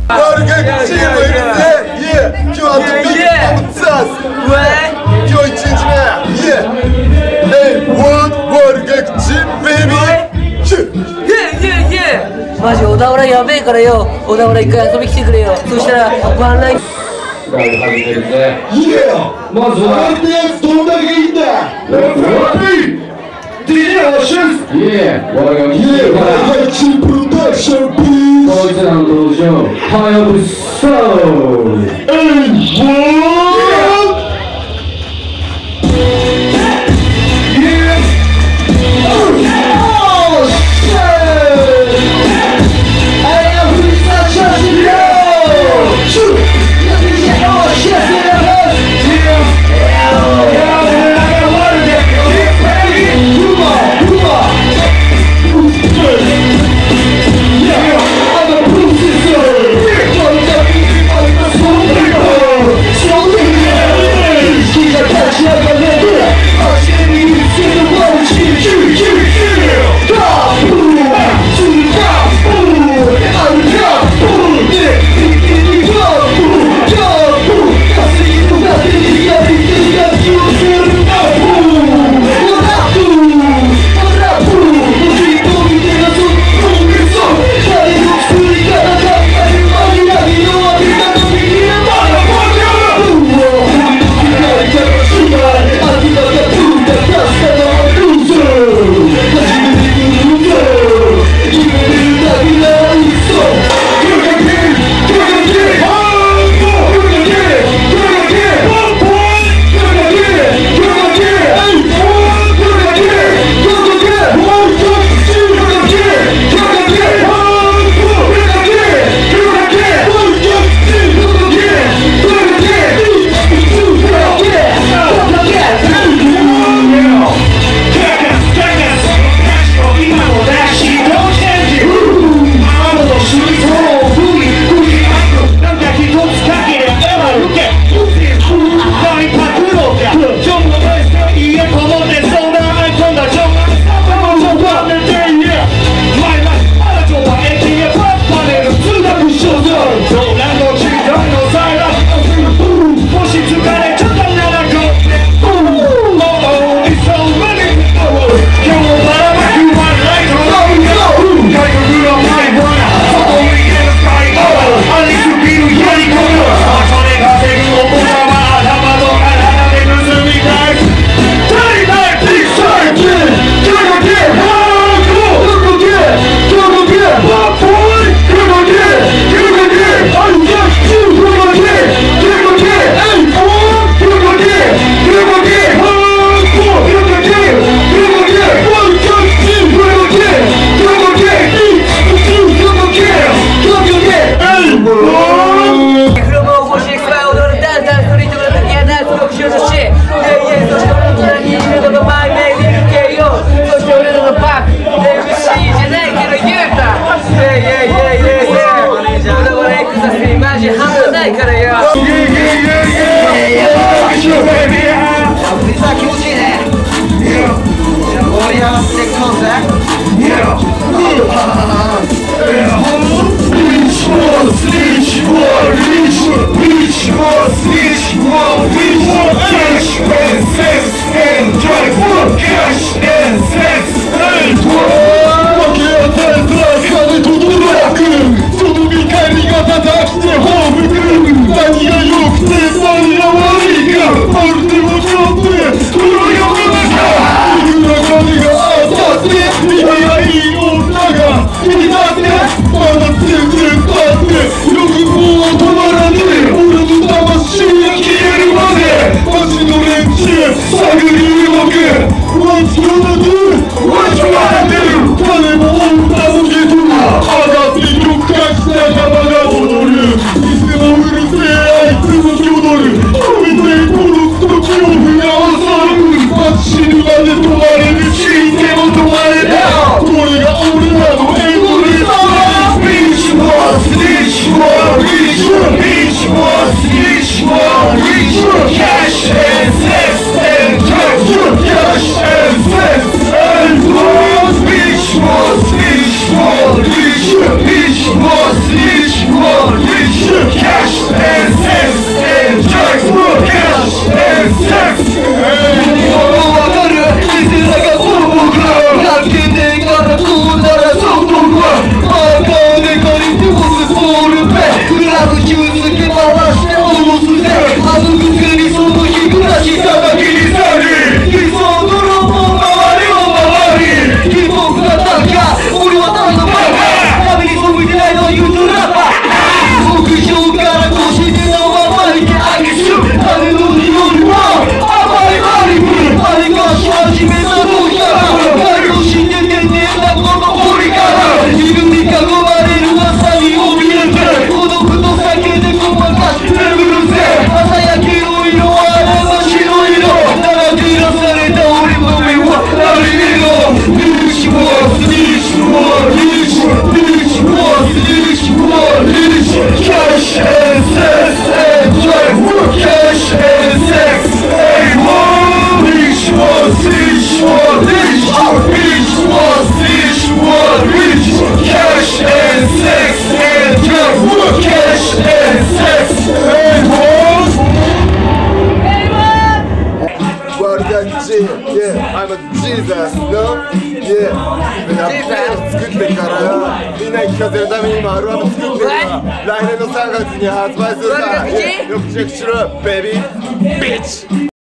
Wargacim öyle ye. Şu an bir mutsuz. Yo içince ye. Hey what wargacim baby. マジ小田原やべえからよ。小田原一回遊び来てくれよ。そしたらワンライン始めてるね。まずはなんてやつどんだけいいんだ。DJ おしゅん。 我が聞いてるから wargacim production please。 こいつらの登場はやぶさ Rich, more, rich, more, rich, ジーザスので作ってからみんなに聴かせるために今アルバム作ってるから来年の3月に発売するからよくチェックしろベビービッチ